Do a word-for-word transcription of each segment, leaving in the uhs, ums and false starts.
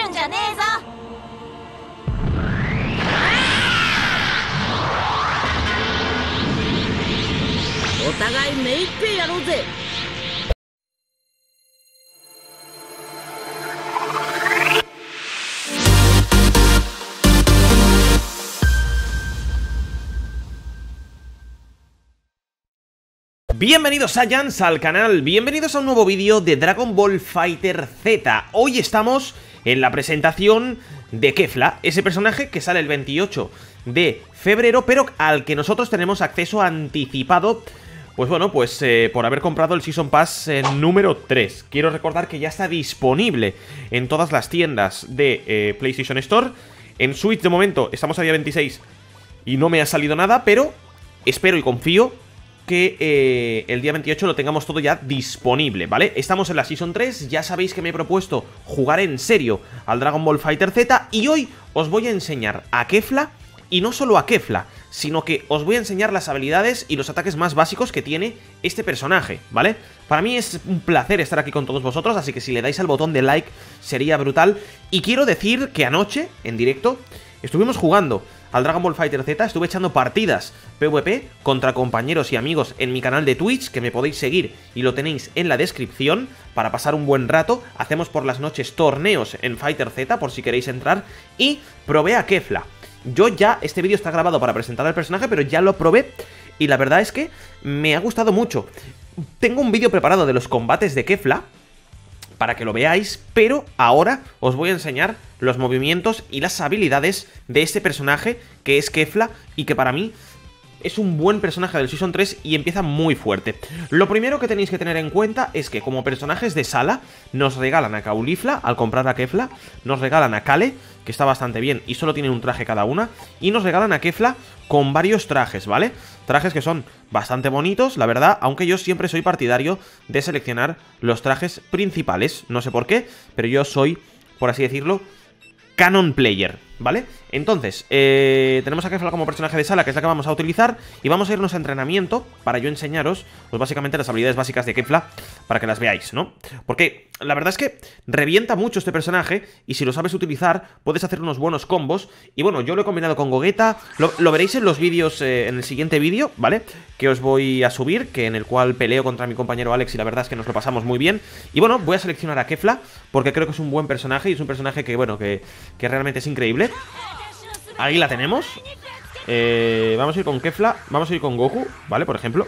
Bienvenidos Saiyans al canal, bienvenidos a un nuevo vídeo de Dragon Ball Fighter Z. Hoy estamos en la presentación de Kefla, ese personaje que sale el veintiocho de febrero, pero al que nosotros tenemos acceso anticipado, pues bueno, pues eh, por haber comprado el Season Pass eh, número tres. Quiero recordar que ya está disponible en todas las tiendas de eh, PlayStation Store. En Switch de momento estamos a día veintiséis y no me ha salido nada, pero espero y confío que eh, el día veintiocho lo tengamos todo ya disponible, ¿vale? Estamos en la Season tres, ya sabéis que me he propuesto jugar en serio al Dragon Ball Fighter Z y hoy os voy a enseñar a Kefla, y no solo a Kefla, sino que os voy a enseñar las habilidades y los ataques más básicos que tiene este personaje, ¿vale? Para mí es un placer estar aquí con todos vosotros, así que si le dais al botón de like sería brutal. Y quiero decir que anoche, en directo, estuvimos jugando al Dragon Ball Fighter Z, estuve echando partidas PvP contra compañeros y amigos en mi canal de Twitch, que me podéis seguir y lo tenéis en la descripción, para pasar un buen rato. Hacemos por las noches torneos en Fighter Z, por si queréis entrar, y probé a Kefla. Yo ya, este vídeo está grabado para presentar al personaje, pero ya lo probé y la verdad es que me ha gustado mucho. Tengo un vídeo preparado de los combates de Kefla para que lo veáis, pero ahora os voy a enseñar los movimientos y las habilidades de este personaje que es Kefla y que para mí es un buen personaje del Season tres y empieza muy fuerte. Lo primero que tenéis que tener en cuenta es que como personajes de sala nos regalan a Caulifla al comprar a Kefla, nos regalan a Kale, que está bastante bien y solo tienen un traje cada una, y nos regalan a Kefla con varios trajes, ¿vale? Trajes que son bastante bonitos, la verdad, aunque yo siempre soy partidario de seleccionar los trajes principales, no sé por qué, pero yo soy, por así decirlo, canon player, ¿vale? Entonces, eh, tenemos a Kefla como personaje de sala, que es la que vamos a utilizar, y vamos a irnos a entrenamiento para yo enseñaros, pues básicamente las habilidades básicas de Kefla, para que las veáis, ¿no? Porque la verdad es que revienta mucho este personaje, y si lo sabes utilizar, puedes hacer unos buenos combos. Y bueno, yo lo he combinado con Gogeta, lo, lo veréis en los vídeos, eh, en el siguiente vídeo, ¿vale? Que os voy a subir, que en el cual peleo contra mi compañero Alex, y la verdad es que nos lo pasamos muy bien. Y bueno, voy a seleccionar a Kefla, porque creo que es un buen personaje, y es un personaje que, bueno, que, que realmente es increíble. Ahí la tenemos. eh, Vamos a ir con Kefla. Vamos a ir con Goku, ¿vale? Por ejemplo.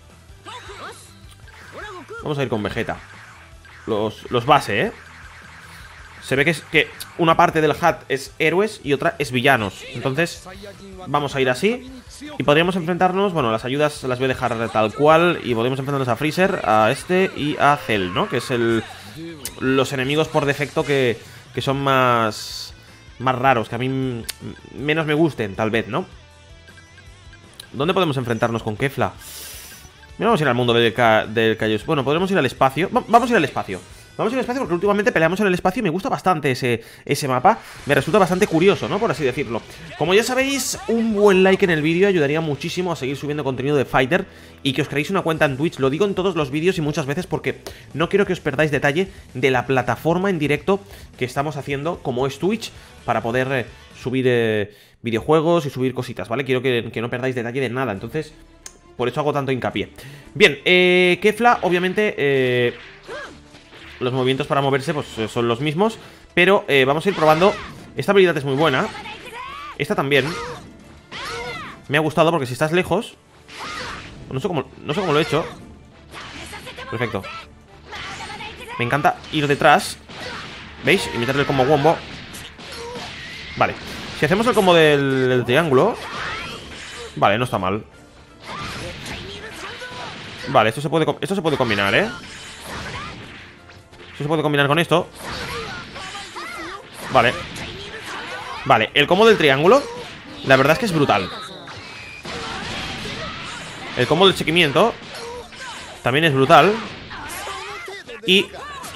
Vamos a ir con Vegeta. Los, los base, ¿eh? Se ve que, es, que una parte del H A T es héroes y otra es villanos. Entonces vamos a ir así. Y podríamos enfrentarnos, bueno, las ayudas las voy a dejar tal cual. Y podríamos enfrentarnos a Freezer, a este y a Cell, ¿no? Que es el los enemigos por defecto que, que son más... más raros, que a mí menos me gusten, tal vez, ¿no? ¿Dónde podemos enfrentarnos con Kefla? Mira, vamos a ir al mundo del, ca del Kaio's. Bueno, podremos ir al espacio. Va vamos a ir al espacio. Vamos a ir al espacio porque últimamente peleamos en el espacio y me gusta bastante ese, ese mapa. Me resulta bastante curioso, ¿no? Por así decirlo. Como ya sabéis, un buen like en el vídeo ayudaría muchísimo a seguir subiendo contenido de Fighter y que os creéis una cuenta en Twitch. Lo digo en todos los vídeos y muchas veces porque no quiero que os perdáis detalle de la plataforma en directo que estamos haciendo, como es Twitch, para poder eh, subir eh, videojuegos y subir cositas, ¿vale? Quiero que, que no perdáis detalle de nada, entonces por eso hago tanto hincapié. Bien, eh, Kefla, obviamente... Eh, los movimientos para moverse pues son los mismos, pero eh, vamos a ir probando. Esta habilidad es muy buena. Esta también me ha gustado porque si estás lejos, no sé cómo, no sé cómo lo he hecho. Perfecto. Me encanta ir detrás, ¿veis? Y meterle el combo wombo. Vale, si hacemos el combo del, del triángulo, vale, no está mal. Vale, esto se puede, esto se puede combinar, ¿eh? Esto se puede combinar con esto. Vale. Vale, el combo del triángulo, la verdad es que es brutal. El combo del seguimiento también es brutal. Y...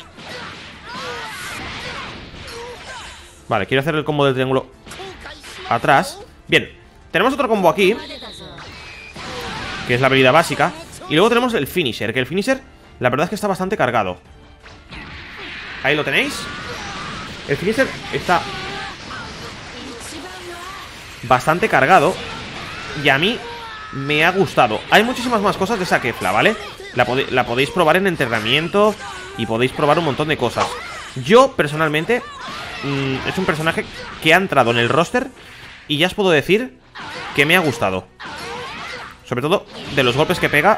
vale, quiero hacer el combo del triángulo atrás. Bien, tenemos otro combo aquí, que es la habilidad básica. Y luego tenemos el finisher, que el finisher, la verdad es que está bastante cargado. Ahí lo tenéis. El finisher está bastante cargado y a mí me ha gustado. Hay muchísimas más cosas de esa Kefla, ¿vale? La, pode la podéis probar en entrenamiento y podéis probar un montón de cosas. Yo, personalmente, mmm, es un personaje que ha entrado en el roster y ya os puedo decir que me ha gustado. Sobre todo de los golpes que pega.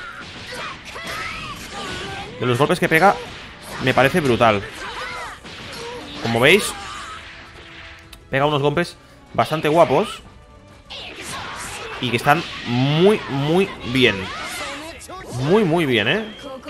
De los golpes que pega me parece brutal. Como veis, pega unos golpes bastante guapos y que están muy, muy bien. Muy, muy bien, ¿eh?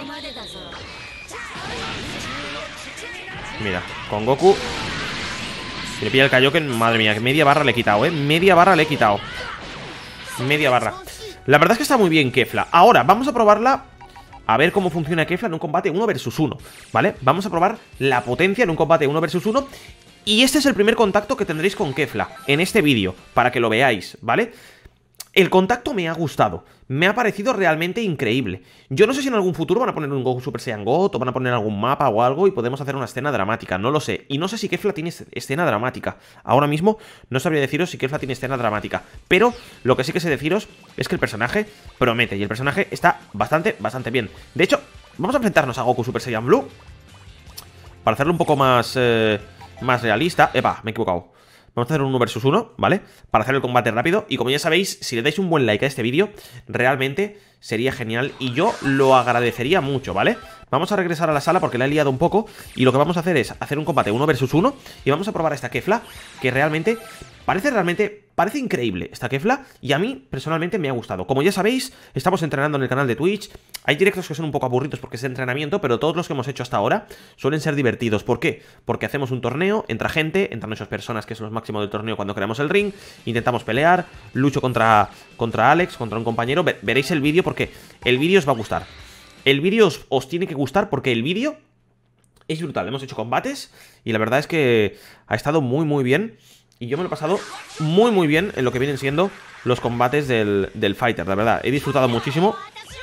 Mira, con Goku, si le pilla el Kaioken, madre mía, que media barra le he quitado, ¿eh? Media barra le he quitado. Media barra. La verdad es que está muy bien Kefla. Ahora, vamos a probarla, a ver cómo funciona Kefla en un combate uno versus uno, ¿vale? Vamos a probar la potencia en un combate uno versus uno. Y este es el primer contacto que tendréis con Kefla en este vídeo, para que lo veáis, ¿vale? El contacto me ha gustado, me ha parecido realmente increíble. Yo no sé si en algún futuro van a poner un Goku Super Saiyan God o van a poner algún mapa o algo y podemos hacer una escena dramática, no lo sé. Y no sé si Kefla tiene escena dramática. Ahora mismo no sabría deciros si Kefla tiene escena dramática, pero lo que sí que sé deciros es que el personaje promete y el personaje está bastante, bastante bien. De hecho, vamos a enfrentarnos a Goku Super Saiyan Blue para hacerlo un poco más, eh, más realista. Epa, me he equivocado. Vamos a hacer un uno versus uno, ¿vale? Para hacer el combate rápido. Y como ya sabéis, si le dais un buen like a este vídeo, realmente sería genial y yo lo agradecería mucho, ¿vale? Vamos a regresar a la sala porque la he liado un poco y lo que vamos a hacer es hacer un combate uno versus uno y vamos a probar a esta Kefla, que realmente parece realmente, parece increíble esta Kefla y a mí personalmente me ha gustado. Como ya sabéis, estamos entrenando en el canal de Twitch. Hay directos que son un poco aburridos porque es de entrenamiento, pero todos los que hemos hecho hasta ahora suelen ser divertidos. ¿Por qué? Porque hacemos un torneo, entra gente, entran muchas personas, que son los máximos del torneo cuando creamos el ring, intentamos pelear, lucho contra, contra Alex, contra un compañero. Ver, veréis el vídeo porque el vídeo os va a gustar. El vídeo os, os tiene que gustar porque el vídeo es brutal. Hemos hecho combates y la verdad es que ha estado muy muy bien. Y yo me lo he pasado muy muy bien en lo que vienen siendo los combates del, del Fighter, la verdad. He disfrutado muchísimo.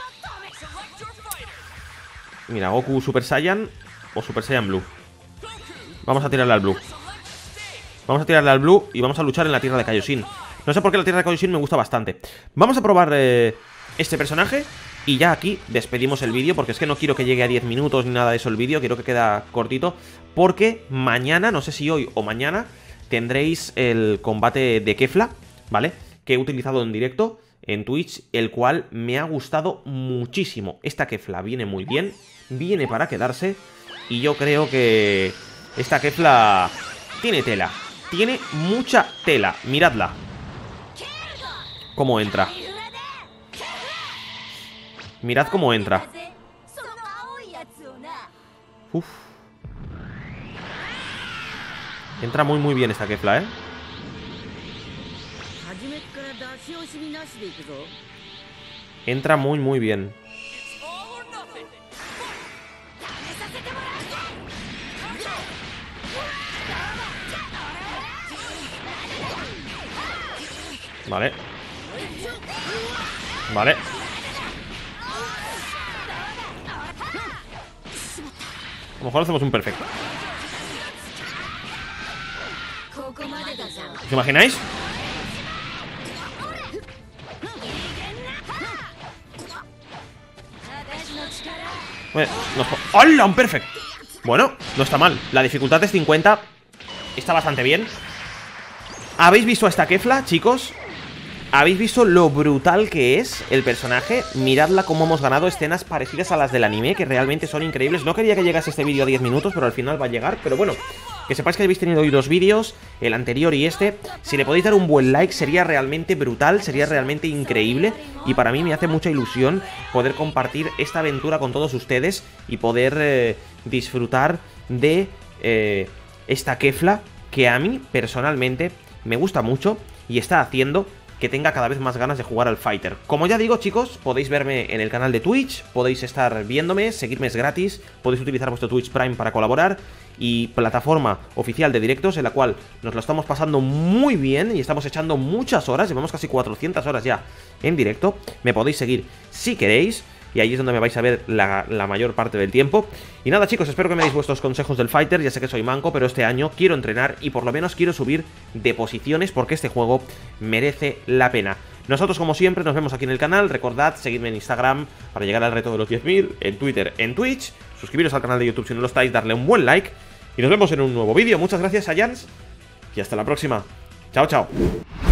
Mira, Goku Super Saiyan o Super Saiyan Blue. Vamos a tirarle al Blue. Vamos a tirarle al Blue y vamos a luchar en la tierra de Kaioshin. No sé por qué la tierra de Kaioshin me gusta bastante. Vamos a probar eh, este personaje y ya aquí despedimos el vídeo porque es que no quiero que llegue a diez minutos ni nada de eso el vídeo. Quiero que quede cortito porque mañana, no sé si hoy o mañana, tendréis el combate de Kefla, ¿vale? Que he utilizado en directo en Twitch, el cual me ha gustado muchísimo. Esta Kefla viene muy bien, viene para quedarse y yo creo que esta Kefla tiene tela, tiene mucha tela. Miradla cómo entra. Mirad cómo entra. Uf. Entra muy muy bien esta Kefla, ¿eh? Entra muy muy bien. Vale. Vale. A lo mejor hacemos un perfecto. ¿Os imagináis? ¡Hola! Un perfecto. Bueno, no está mal. La dificultad es cincuenta. Está bastante bien. ¿Habéis visto a esta Kefla, chicos? ¿Habéis visto lo brutal que es el personaje? Miradla cómo hemos ganado escenas parecidas a las del anime, que realmente son increíbles. No quería que llegase este vídeo a diez minutos, pero al final va a llegar. Pero bueno, que sepáis que habéis tenido hoy dos vídeos, el anterior y este. Si le podéis dar un buen like sería realmente brutal, sería realmente increíble. Y para mí me hace mucha ilusión poder compartir esta aventura con todos ustedes y poder eh, disfrutar de eh, esta Kefla, que a mí personalmente me gusta mucho y está haciendo que tenga cada vez más ganas de jugar al Fighter. Como ya digo, chicos, podéis verme en el canal de Twitch, podéis estar viéndome, seguirme es gratis, podéis utilizar vuestro Twitch Prime para colaborar y plataforma oficial de directos en la cual nos lo estamos pasando muy bien y estamos echando muchas horas, llevamos casi cuatrocientas horas ya en directo. Me podéis seguir si queréis y ahí es donde me vais a ver la, la mayor parte del tiempo. Y nada, chicos, espero que me deis vuestros consejos del fighter. Ya sé que soy manco, pero este año quiero entrenar y por lo menos quiero subir de posiciones porque este juego merece la pena. Nosotros, como siempre, nos vemos aquí en el canal. Recordad, seguidme en Instagram para llegar al reto de los diez mil, en Twitter, en Twitch. Suscribiros al canal de YouTube si no lo estáis, darle un buen like. Y nos vemos en un nuevo vídeo. Muchas gracias a Jans y hasta la próxima. Chao, chao.